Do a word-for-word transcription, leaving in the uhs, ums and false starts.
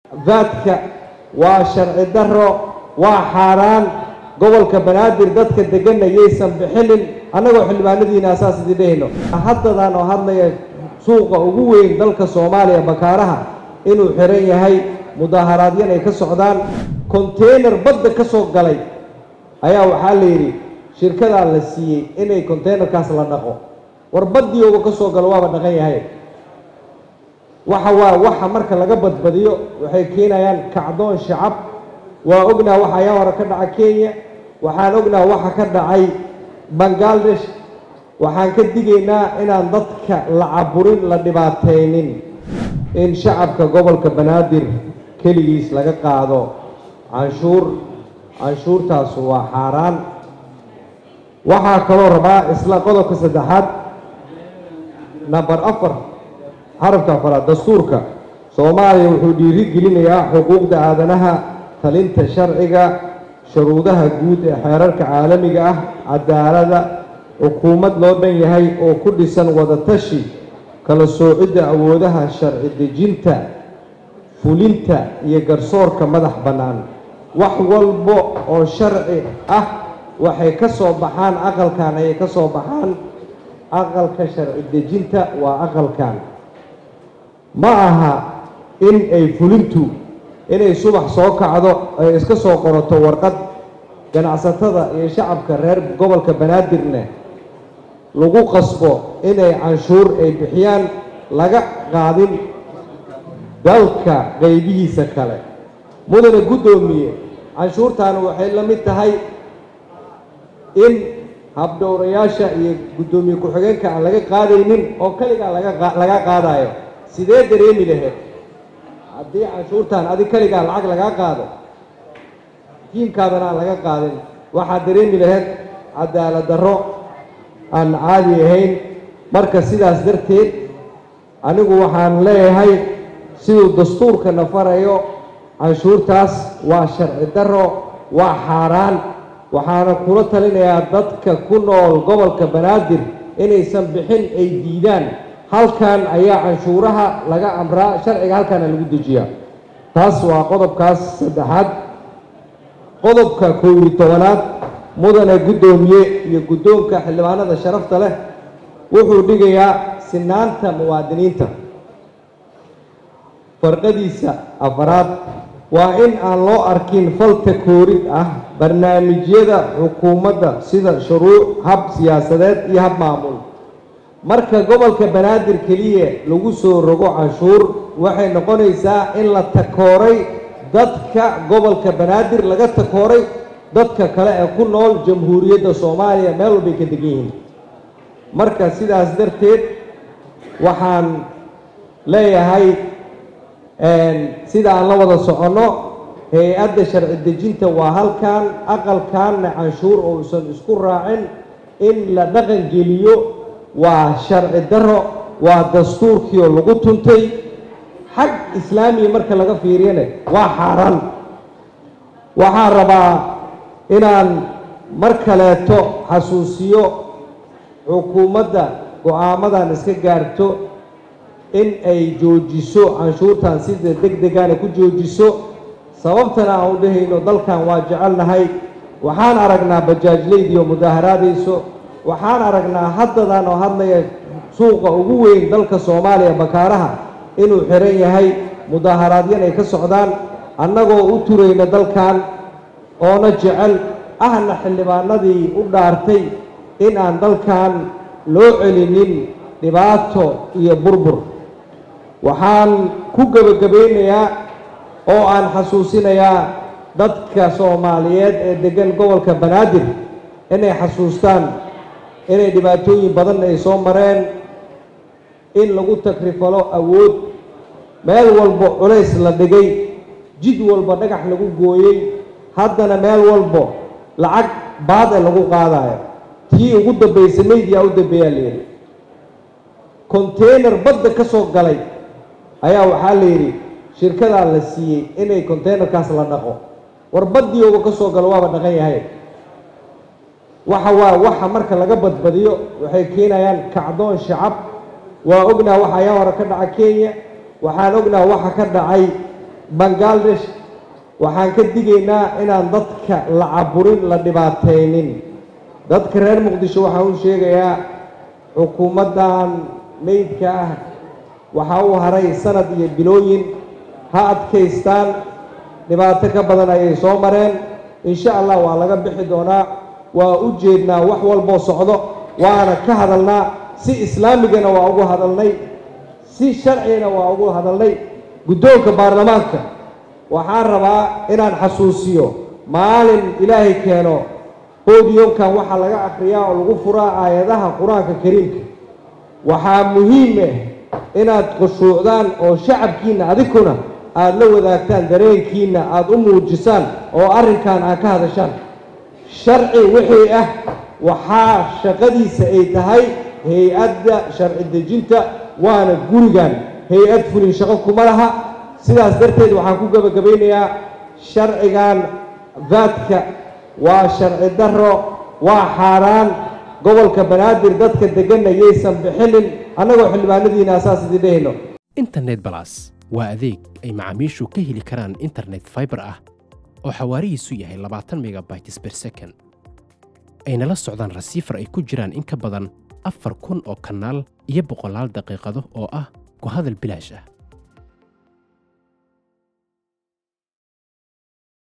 ذاتك وشرع الدرو وحاران قبل كبنادر ذاتك دقنا يسم بحل أنا قو حل باندينا أساس دينه حتى ذا إنه هذا سوق وجوين ذلك الصومالية بكارها إنه حرية هاي مظاهراتيين كالسودان كونتينر بد كسوق قلي أيها وحاليري شركة على السي إنه كونتينر كاس لنقو وربدي وكسوق قلوا بدغية هاي وحوا وح مركز لقبض بديو وحكينا يعني كعدون شعب وأجنا وحيا وركنا كينيا وحان أجنا وح كنا عي بنغلاديش وحان كدينا إن ضدك لعبورين لدباتينين إن شعبك قبل كبنادر كليس لقى قاعدو عنشور عنشور تاسوا حاران وحا كلو ربا إسلا قدو كسدحات نبر أفر حرف كفرات دستورك سومالي وحودي رجلين يا حقوق دعادنها تلنت شرعك شروطها جود حرارك عالمي عدالة حكومة لودن يهي أو كل سنة وضتشي كلا سوعد أودها الشرع دجنتا فولنتا يجرسور كمدح بنان وحول بو أو شرع أه وحي كسو بحان أقل كان يكسو بحان أقل كشرع دجنتا وأقل كان معها إن أي فولنتو إن أي صبح سوق عضو إسك سوق قرطو ورقد كان عصتها شعب كرر قبل كبنادرنا لغو قصبو إن أي عنشور أي بحيان لقى قاعدين دلك غيبيه سكالة مدن قدومي عنشور تانو وحيل لمتهاي إن هبدو رياشة قدومي كحجين كان لقى قاعدين أو كلك لقى لقى قاعدايو sidee dareemi lahayd haddii canshuurtan adi kaligaa lacag lagaa qaado tiinkaadana laga qaadin waxaad dareemi lahayd cadaalad darro aan caadi ahayn marka sidaas darteed anigu waxaan leeyahay siduu dastuurka nafarayo canshuurtaas waa sharci darro waa xaaraan waxaana kula talinayaa dadka ku nool gobolka banaadir inaysan bixin ay diidaan halkan ayaa canshuuraha laga amraa sharciga halkan lagu dejiyaa taas waa qodobkaas saddexaad qodobka koob iyo tobanaad mudane gudoomiye iyo gudoonka xildhibaanada sharafta leh wuxuu dhigayaa sinaanta muwaadiniinta farqadiisa afaraad waa in aan loo arkin falta koorid ah barnaamijyada xukuumadda sida shuruuc hab siyaasadeed iyo hab maamul marka gobolka banaadir kaliya lagu soo rogo canshuur waxay noqonaysaa in la takooray dadka gobolka banaadir laga takooray dadka kale ee ku nool jamhuuriyadda Soomaaliya meel walba ka degan yihiin marka sidaas darteed waxaan leeyahay een sida aan la wada socono hay'adda sharci dejinta waa halkan aqalkan canshuur oo uusan isku raacin in la dhaqan geliyo waa sharci darro waa dastuurkii oo lagu tuntay xaq islaami marka laga fiiriyana waa xaraan waxaan rabaa inaan mar kaleeto xasuusiyo xukuumadda go'aamadan iska gaarto in ay joojiso canshuurtan sida degdegan ku joojiso sababtana aan u dhahayno dalkan waa jecelnahay waxaan aragnaa bajaajleyd iyo mudaaharaadayso waxaan aragnaa haddadan oo hadlaya suuqa ugu weyn dalka Soomaaliya bakaaraha inuu xiran yahay mudaaharaadyan ay ka socdaan annagoo u turayna dalkan oo na jecel ahna xildhibaanadii u dhaartay in aan dalkan loo celinin dhibaato iyo burbur waxaan ku gabagabeynayaa oo aan xasuusinayaa dadka Soomaaliyeed ee degan gobolka Banaadir inay xasuustaan inay dhibaatooyin badan ay soo mareen in lagu takrifalo awood meel walba culays la dhigay jid walba dhagax lagu gooyay haddana meel walba lacag baad lagu qaadayo tii ugu dambeysay media u dambeeyay leeyahay container badda ka soo galay ayaa waxa leeyahay shirkada la siiyay inay container kaas la dhaqo war badii oo ka soo galo waaba dhaqan yahay waxa waa waxa marka laga badbadiyo waxay keenayaan kacdoon shacab waa ognaa waxa ayaa hore ka dhacay Kenya waxaan ognaa waxa ka dhacay Bangladesh waxaan ka digaynaa inaan dadka la caburin la dhibaateynin dadka reer Muqdisho waxaan u sheegayaa xukuumaddan meydka ah waxa uu haray sanad iyo bilooyin ha adkaystaan dhibaato ka badan ayay soo mareen insha Allah waa laga bixi doonaa waa u jeednaa wax walba socdo waana ka hadalnaa si islaamigana waa ugu hadalnay si sharciyana waa ugu hadalnay guddoonka baarlamaanka waxaan rabaa inaan xasuusiyo maalin ilaahay keeno podiumkan waxa laga akhriyaa oo lagu furaa aayadaha quraanka kariimka waxaa muhiim ah inaad khushuucdaan oo shacabkiina adikuna aad la wadaagtaan dareenkiina aad u muujisaan oo arrinkan aad ka hadashaan sharci wixii ah waxaa shaqadiisa ay tahay hay-adda sharci dejinta waana gurigan hay-ad fulin shaqo kuma laha sidaas darteed waxaan ku gabagabeynayaa sharcigan vaadka waa sharci darro waa xaaraan gobolka banaadir dadka deganna yaysan bixinin annagoo xildhibaanadiina asaas idin dhehayno internet plus waa adeeg ay macaamiishu ka heli karaan internet fiber ah oo xawaarihiisu yahay labaatan megabytes per second ayna la socdaan rasiifar ay ku jiraan in ka badan afar kun oo kanaal iyo boqolaal daqiiqado oo ah ku hadal bilaash ah